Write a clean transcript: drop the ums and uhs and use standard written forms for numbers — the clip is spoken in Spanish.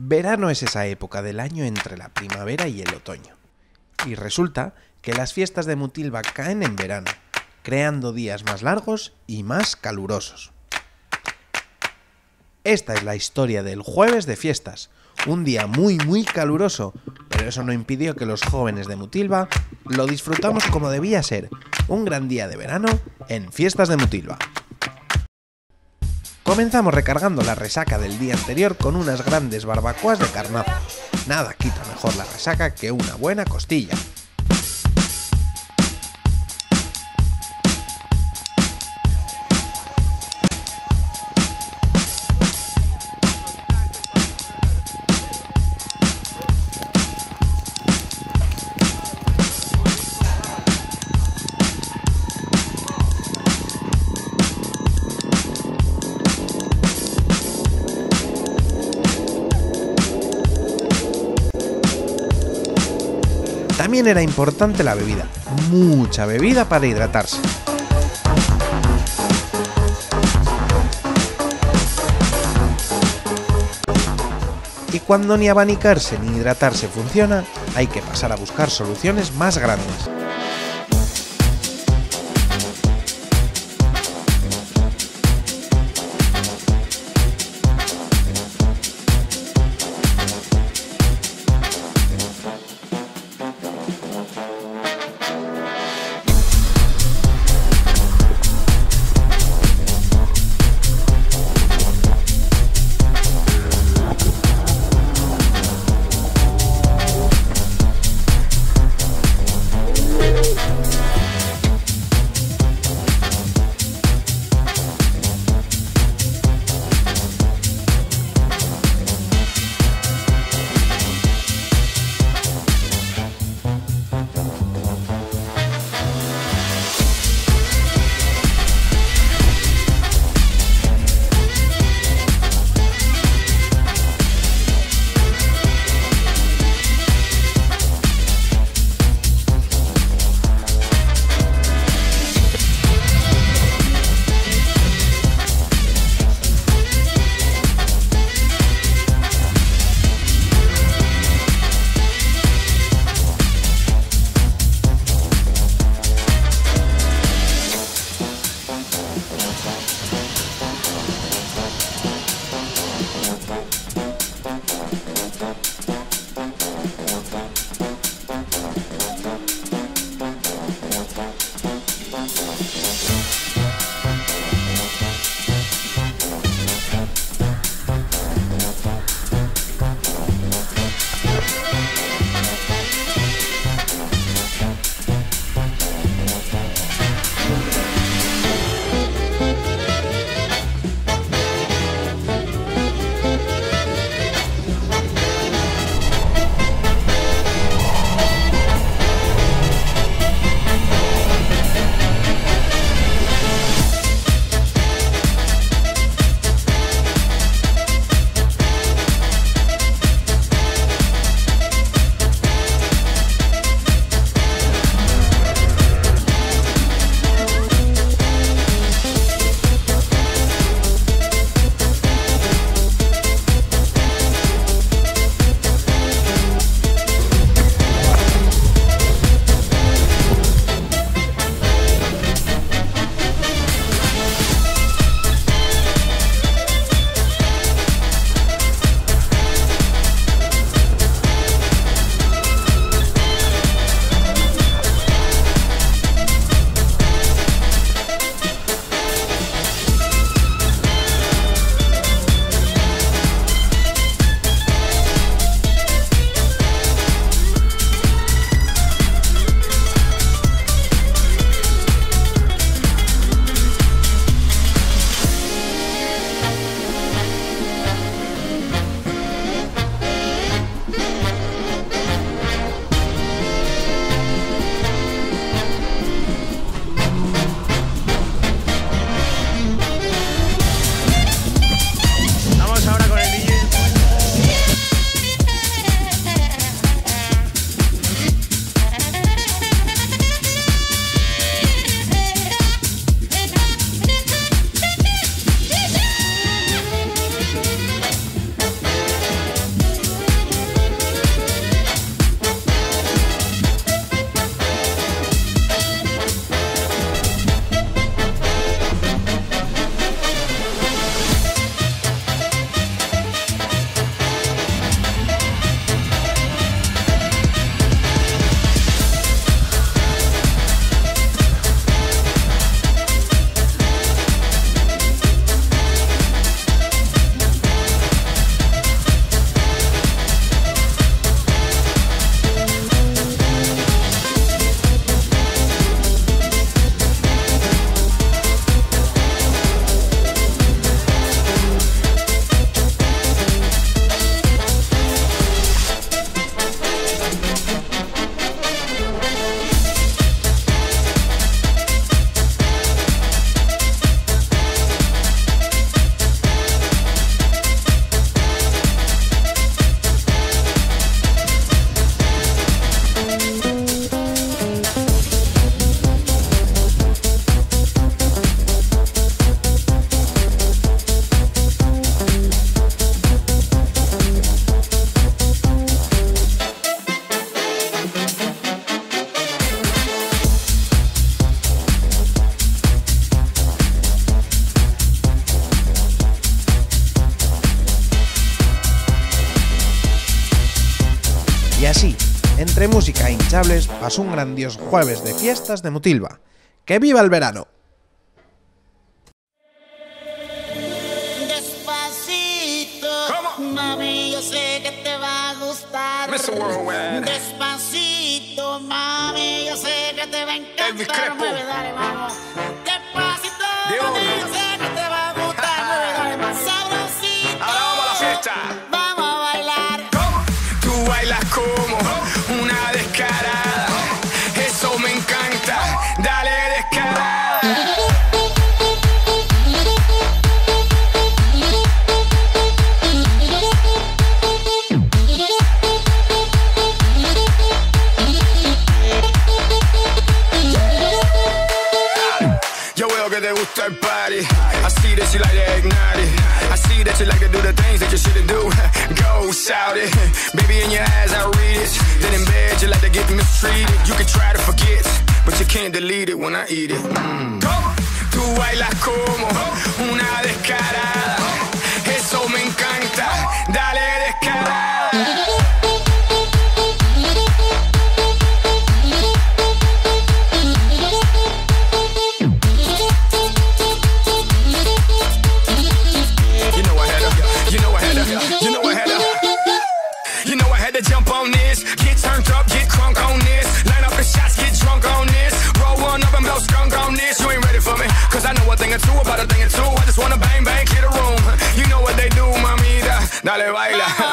Verano es esa época del año entre la primavera y el otoño. Y resulta que las fiestas de Mutilva caen en verano, creando días más largos y más calurosos. Esta es la historia del jueves de fiestas, un día muy caluroso, pero eso no impidió que los jóvenes de Mutilva lo disfrutamos como debía ser, un gran día de verano en Fiestas de Mutilva. Comenzamos recargando la resaca del día anterior con unas grandes barbacoas de carnaza. Nada quita mejor la resaca que una buena costilla. También era importante la bebida, mucha bebida para hidratarse. Y cuando ni abanicarse ni hidratarse funciona, hay que pasar a buscar soluciones más grandes. música e hinchables pasó un grandioso jueves de fiestas de Mutilva. ¡Que viva el verano! Mami, yo sé que te va a gustar. Despacito, mami, yo sé que te va a encantar. Mueve, dale, vamos. Despacito, mami, yo sé que te va a gustar. Mueve, dale, más sabrosito. Ahora vamos a la fiesta. Vamos a bailar. ¿Cómo? Tú bailas como una descarada. Eso me encanta. Dale descarada. Te gusta el party. I see that you like to ignite it. I see that you like to do the things that you shouldn't do. Go shout it. Baby, in your eyes I read it. Then in bed you like to get mistreated. You can try to forget, but you can't delete it when I eat it. Tú bailas como una descarada. Eso me encanta. Dale descarada. Jump on this, get turned up, get crunk on this. Line up the shots, get drunk on this. Roll one up and blow skunk on this. You ain't ready for me, cause I know a thing or two about a thing or two. I just wanna bang, bang, hit a room. You know what they do, mamita. Dale, baila.